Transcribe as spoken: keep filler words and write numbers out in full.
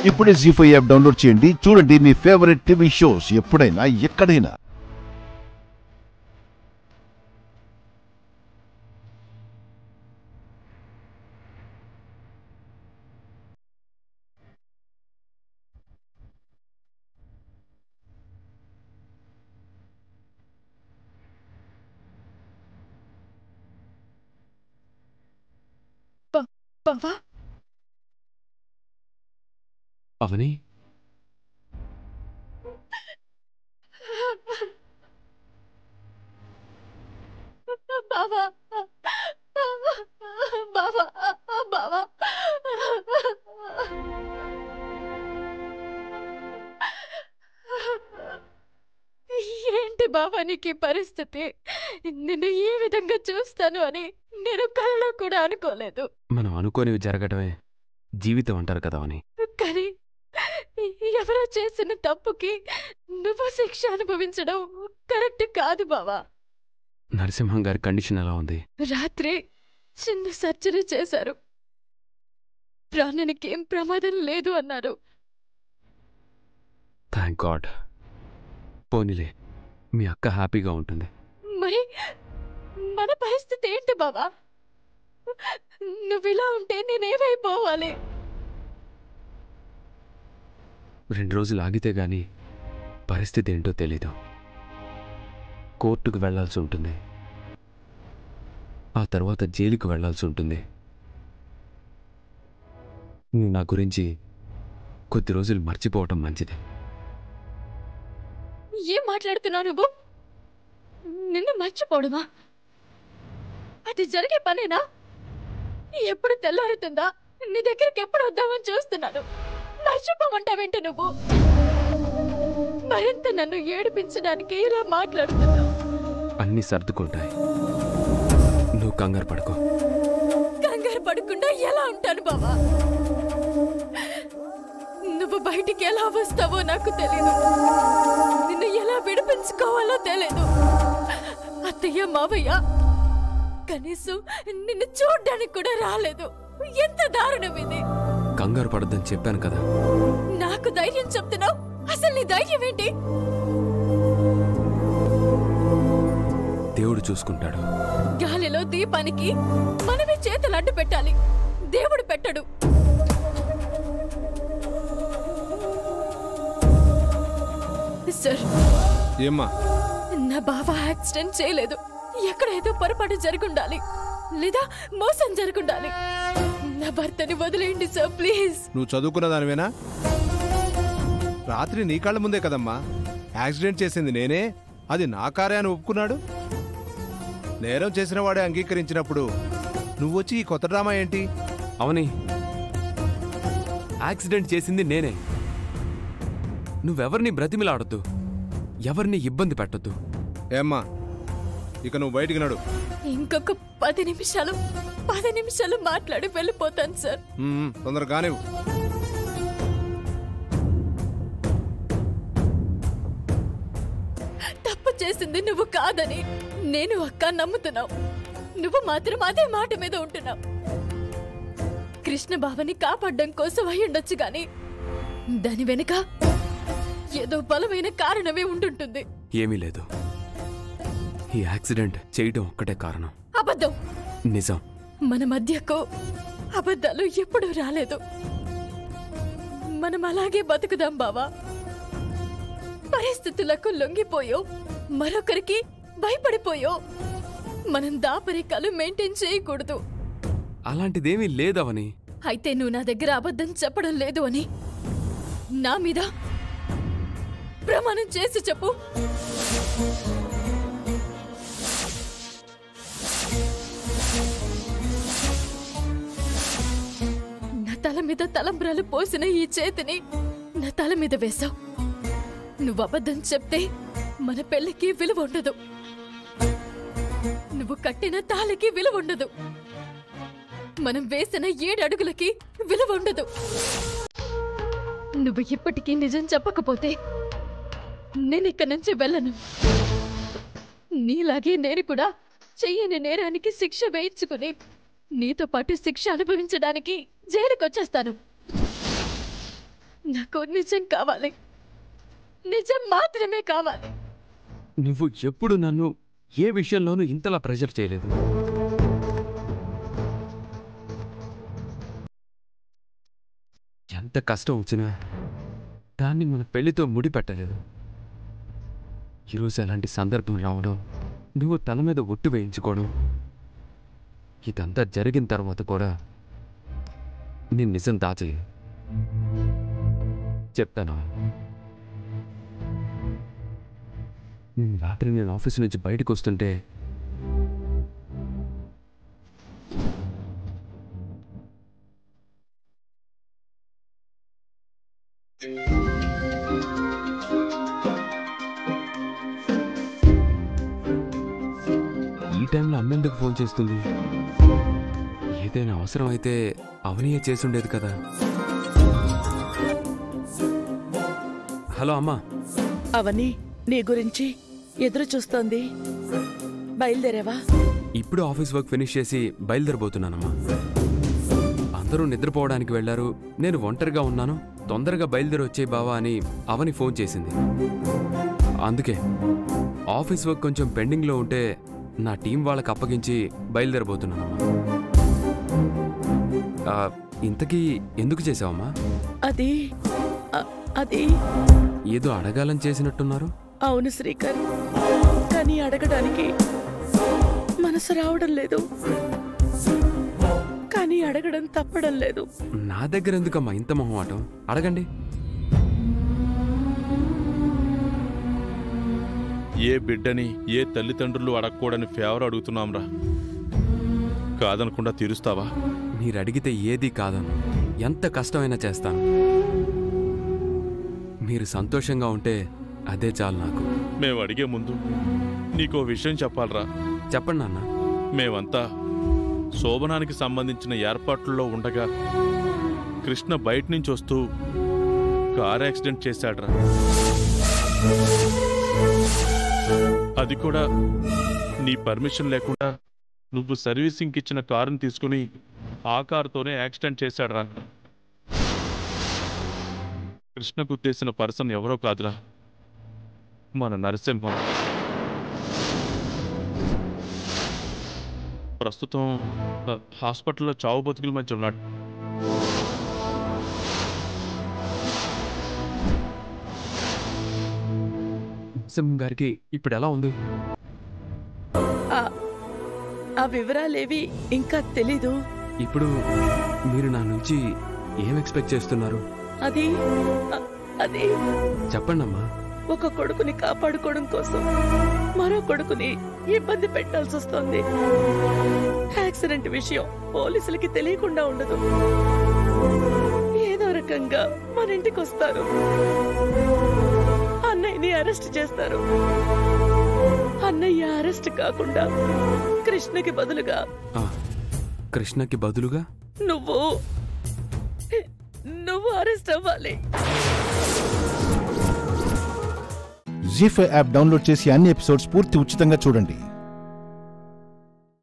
ఇప్పుడే G five app download చేయండి. చూడండి మీ ఫేవరెట్ టీవీ షోస్ ఎప్పుడైనా ఎక్కడైనా. బావా అవని బావా బావా బావా ఏంటి బావా నీకు పరిస్థితి? నిన్ను ఈ విధంగా చూస్తాను అని నేను కలలో కూడా అనుకోలేదు. మనం అనుకోనివి జరగటమే జీవితం అంటారు కదా అని. కానీ ఎవరో చేసిన తప్పుకి నువ్వు శిక్ష అనుభవించడం కరెక్ట్ కాదు బావా. నరసింహం గారి కండిషన్ ఎలా ఉంది? రాత్రి చిన్న సర్జరీ చేశారు. ప్రాణానికి ఏం ప్రమాదం లేదు అన్నారు. Thank God. పోనీలే, మీ అక్క హ్యాపీగా ఉంటుంది. మరి మన పరిస్థితి ఏంటి బావా? నువ్వు ఇలా ఉంటే నేనేమైపోవాలి? రెండు రోజులు ఆగితే గాని పరిస్థితి ఏంటో తెలీదు. కోర్టుకు వెళ్లాల్సి ఉంటుంది, ఆ తర్వాత జైలుకు వెళ్లాల్సి ఉంటుంది. నా గురించి కొద్ది రోజులు మర్చిపోవటం మంచిది. ఏం మాట్లాడుతున్నావు నువ్వు? నిన్ను మర్చిపోవడమా? అది జరిగే పనేనా? ఎప్పుడు తెల్లారుతుందా? నీ దగ్గరికి ఎప్పుడు వద్దామని చూస్తున్నాను. మర్చిపోమంటావేంటి నువ్వు? మరింత నన్ను ఏడిపించడానికి ఇలా మాట్లాడుతున్నావు. అన్నీ సర్దుకుంటాయి, నువ్వు కంగారు పడుకో. కంగారు పడకుండా ఎలా ఉంటాను బావా? నువ్వు బయటికి ఎలా వస్తావో నాకు తెలీదు. నిన్ను ఎలా విడిపించుకోవాలో తెలీదు. అత్తయ్య మావయ్య కనీసం నిన్ను చూడ్డానికి కూడా రాలేదు. ఎంత దారుణం ఇది! కంగారు పడద్దని చెప్పాను కదా. నాకు ధైర్యం చెప్తున్నావు. అసలు నీ ధైర్యం ఏంటి? దేవుడు చూసుకుంటాడు. గాలిలో దీపానికి మనమే చేతులు అడ్డు పెట్టాలి, దేవుడు పెట్టడు. సార్, ఏమ్మా? నా బావ యాక్సిడెంట్ చేయలేదు. ఎక్కడ ఏదో పొరపాటు జరుగుండాలి, లేదా మోసం జరుగుండాలి. నా భర్తని వదిలేయండి సార్, ప్లీజ్. నువ్వు చదువుకున్న దానివేనా? రాత్రి నీ కాళ్ళ ముందే కదమ్మా యాక్సిడెంట్ చేసింది నేనే, అది నా కారే అని ఒప్పుకున్నాడు. నేరం చేసిన వాడే అంగీకరించినప్పుడు నువ్వొచ్చి ఈ కొత్త డ్రామా ఏంటి? అవని, యాక్సిడెంట్ చేసింది నేనే. నువ్వెవరిని బ్రతిమిలాడొద్దు, ఎవరిని ఇబ్బంది పెట్టొద్దు. ఏమ్మా, ఇక నువ్వు బయటికి నడు. ఇంకొక పది నిమిషాలు పది నిమిషాలు మాట్లాడి వెళ్ళిపోతాను సార్. తొందరగానే. తప్పు చేసింది నువ్వు కాదని నేను అక్క నమ్ముతున్నావు. నువ్వు మాత్రం అదే మాట మీద ఉంటున్నావు. కృష్ణ బావని కాపాడడం కోసం అయి ఉండొచ్చు గాని దాని వెనుక ఏదో బలమైన కారణమే ఉంటుంటుంది. ఏమీ లేదు, ఈ యాక్సిడెంట్ చేయడం ఒక్కటే కారణం. అబద్ధం. నిజం. మన మధ్యకు అబద్ధాలు ఎప్పుడూ రాలేదు. మనం అలాగే బతుకుదాం బావా. పరిస్థితులకు లొంగిపోయో, మరొకరికి భయపడిపోయో మనం దాపరికాలు మెయింటైన్ చేయకూడదు. అలాంటిదేమీ లేదవని. అయితే నువ్వు నా దగ్గర అబద్ధం చెప్పడం లేదు అని నా మీద ప్రమాణం చేసి చెప్పు. నా తల మీద తలంబ్రాలు పోసిన ఈ చేతిని నా తల మీద వేశావు. నువ్వు అబద్ధం చెప్తే మన పెళ్లికి విలువ ఉండదు. నువ్వు కట్టిన తాళికి విలువ ఉండదు. మనం వేసిన ఏడు అడుగులకి విలువ ఉండదు. నువ్వు ఇప్పటికీ నిజం చెప్పకపోతే నేను ఇక్కడి నుంచి వెళ్ళను. నీలాగే నేను కూడా చెయ్యని నేరానికి శిక్ష వేయించుకుని నీతో పాటు శిక్ష అనుభవించడానికి జైలుకొచ్చేస్తాను. నాకు నిజం కావాలి, నిజం మాత్రమే కావాలి. నువ్వు ఎప్పుడు నన్ను ఏ విషయంలోనూ ఇంతలా ప్రెషర్ చేయలేదు. ఎంత కష్టం వచ్చినా దాన్ని మన పెళ్లితో ముడిపెట్టలేదు. ఈరోజు అలాంటి సందర్భం రావడం, నువ్వు తల మీద ఒట్టు వేయించుకోవడం, ఇదంతా జరిగిన తర్వాత కూడా నేను నిజం దాచలేదు. చెప్తాను, రాత్రి నేను ఆఫీస్ నుంచి బయటకు వస్తుంటే ఈ టైంలో అమ్మ ఎందుకు ఫోన్ చేస్తుంది? ఏదైనా అవసరం అయితే అవనియే చేసి ఉండేది కదా. హలో అమ్మా. అవని నీ గురించి ఎదురు చూస్తోంది. బయలుదేరావా? ఇప్పుడు ఆఫీస్ వర్క్ ఫినిష్ చేసి బయలుదేరబోతున్నానమ్మా. అందరూ నిద్రపోవడానికి వెళ్లారు, నేను ఒంటరిగా ఉన్నాను. తొందరగా బయలుదేరి వచ్చే బావా అని అవని ఫోన్ చేసింది. అందుకే ఆఫీస్ వర్క్ కొంచెం పెండింగ్లో ఉంటే నా టీం వాళ్ళకి అప్పగించి బయలుదేరబోతున్నానమ్మా. ఇంతకీ ఎందుకు చేసావమ్మా? అది అది ఏదో అడగాలని చేసినట్టున్నారు. అవును శ్రీకర్, కానీ అడగడానికి మనసు రావడం లేదు, కానీ అడగడం తప్పడం లేదు. నా దగ్గర ఎందుకమ్మా ఇంత మొహమాటం? అడగండి. ఏ బిడ్డని ఏ తల్లిదండ్రులు అడగకూడని ఫేవర్ అడుగుతున్నాంరా. కాదనకుండా తీరుస్తావా? మీరు అడిగితే ఏదీ కాదను. ఎంత కష్టమైనా చేస్తాను. మీరు సంతోషంగా ఉంటే అదే చాలు నాకు. మేము అడిగే ముందు నీకో విషయం చెప్పాలరా. చెప్పండి నాన్న. మేమంతా శోభనానికి సంబంధించిన ఏర్పాట్లలో ఉండగా కృష్ణ బయట నుంచి వస్తూ కార్ యాక్సిడెంట్ చేశాడ్రా. అది కూడా నీ పర్మిషన్ లేకుండా నువ్వు సర్వీసింగ్కి ఇచ్చిన కారుని తీసుకుని ఆ కారుతోనే యాక్సిడెంట్ చేశాడ్రా. కృష్ణ గుర్తేసిన పర్సన్ ఎవరో కాదురా, మన నరసింహం. ప్రస్తుతం హాస్పిటల్లో చావు బతుకుల మధ్య ఉన్నాడు. నరసింహం గారికి ఇప్పుడు ఎలా ఉంది? ఆ వివరాలేవి ఇంకా తెలీదు. ఇప్పుడు మీరు నా నుంచి ఏం ఎక్స్పెక్ట్ చేస్తున్నారు? అది అది చెప్పండి అమ్మా. ఒక కొడుకుని కాపాడుకోవడం కోసం మరో కొడుకుని ఇబ్బంది పెట్టాల్సి వస్తుంది. యాక్సిడెంట్ విషయం పోలీసులకి తెలియకుండా ఉండదు. ఏదో రకంగా మన ఇంటికి వస్తారు, అన్నయ్యని అరెస్ట్ చేస్తారు. అన్నయ్య అరెస్ట్ కాకుండా కృష్ణకి బదులుగా కృష్ణకి బదులుగా నువ్వు నువ్వు అరెస్ట్ అవ్వాలి. జీ ఫైవ్ యాప్ డౌన్లోడ్ చేసి అన్ని ఎపిసోడ్స్ పూర్తి ఉచితంగా చూడండి.